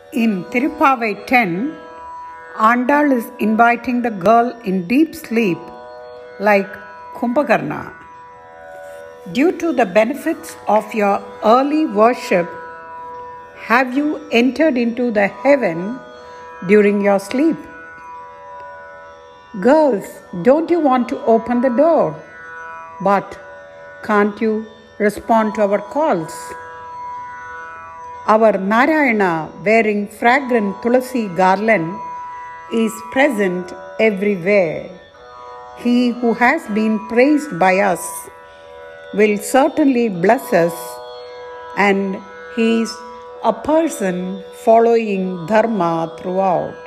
In Tirupavai 10, Andal is inviting the girl in deep sleep like Kumbhakarna. Due to the benefits of your early worship, have you entered into the heaven during your sleep? Girls, don't you want to open the door? But can't you respond to our calls? Our Narayana, wearing fragrant Tulasi garland, is present everywhere. He who has been praised by us will certainly bless us, and he is a person following Dharma throughout.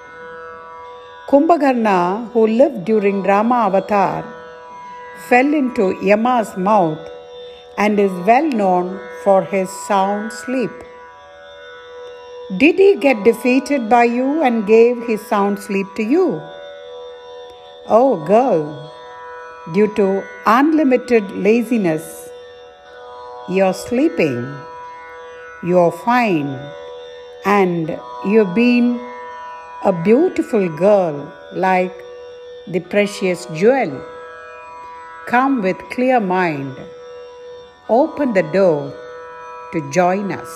Kumbhakarna, who lived during Rama avatar, fell into Yama's mouth and is well known for his sound sleep. Did he get defeated by you and gave his sound sleep to you? Oh girl, due to unlimited laziness, you're sleeping, you're fine, and you've been a beautiful girl like the precious jewel. Come with clear mind. Open the door to join us.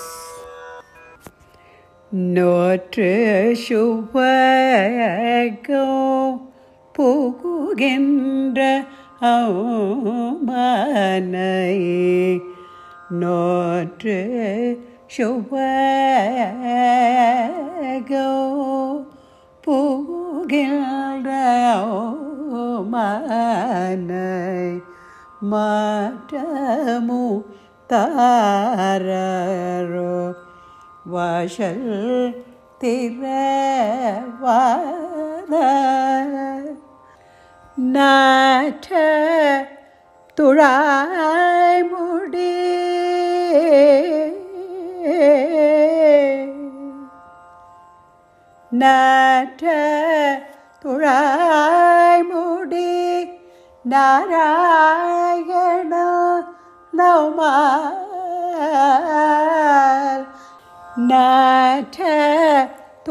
Notre Shuvagam Pugendra Aumanai Notre Shuvagam Pugendra Aumanai Matamu Tararo Vashal Tirevada Natha Turai Mudi Natha Turai Mudi Narayana Naumal Natha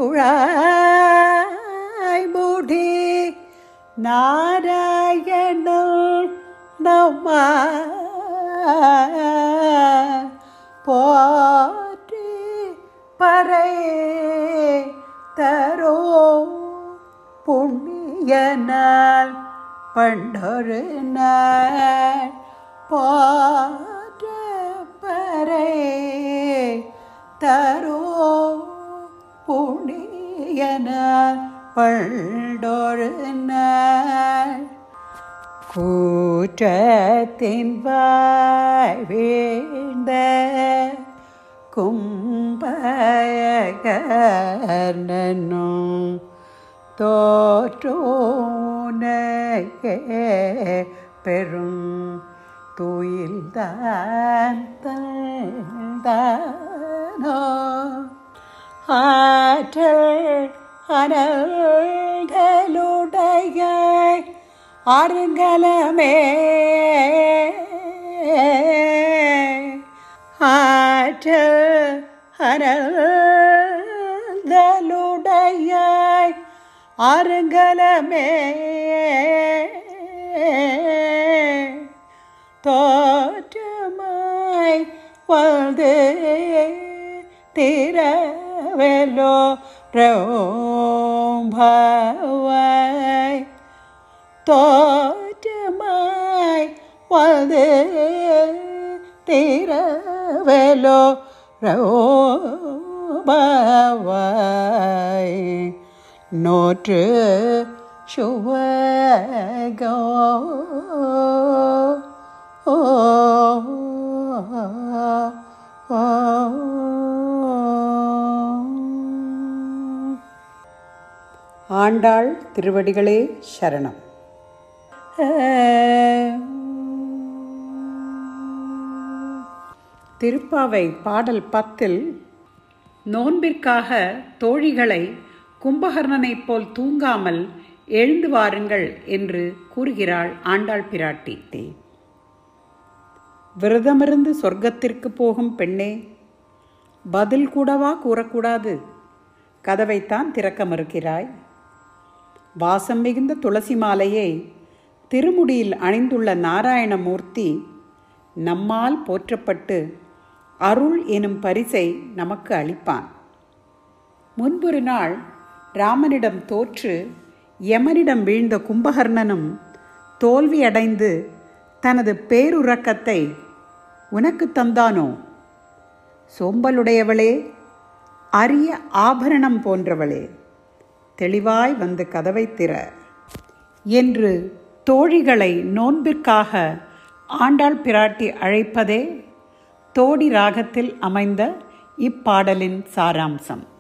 Turai Mudi Narayana Naumal Poti Parai Taro Punyanal Pandharanath Poti Parai Taro Punyanal Pandharanath Kutratin Vaivenda Kumbhakarnanum Totrunake Perum Tuildan Tandano Atal Analgaludayai Argalame Atal Analgaludayai Argalame Totamai Valde Tiravelo Rombhavai Totamai Valde Tiravelo Rombhavai Notre Shuvagam Andal திருவடிகளே சரணம். திருப்பாவை பாடல் 10 நோன்பிற்காக தோழிகளை கும்பகர்ணனைப் போல் தூங்காமல் எழுந்து வாருங்கள் என்று கூறுகிறாள் ஆண்டாள் பிராட்டி. விரதமிருந்து சொர்க்கத்திற்கு போகும் பெண்ணே, பதில் கூடவா கூறக்கூடாது கதவைத்தான் திறக்க மறுக்கிறாய். வாசம் மிகுந்த துளசி மாலையை திருமுடியில் அணிந்துள்ள நாராயணமூர்த்தி நம்மால் போற்றப்பட்டு அருள் எனும் பரிசை நமக்கு அளிப்பான். முன்பொரு நாள் ராமனிடம் தோற்று யமனிடம் வீழ்ந்த கும்பகர்ணனும் தோல்வியடைந்து தனது பேருறக்கத்தை உனக்கு தந்தானோ? சோம்பலுடையவளே, அரிய ஆபரணம் போன்றவளே, தெளிவாய் வந்து கதவை திற என்று தோழிகளை நோன்பிற்காக ஆண்டாள் பிராட்டி அழைப்பதே தோடி ராகத்தில் அமைந்த இப்பாடலின் சாராம்சம்.